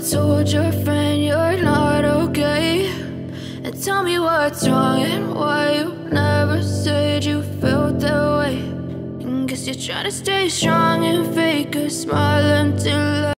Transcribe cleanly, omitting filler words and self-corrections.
told your friend you're not okay? And tell me what's wrong and why you never said you felt that way. And guess you're trying to stay strong and fake a smile until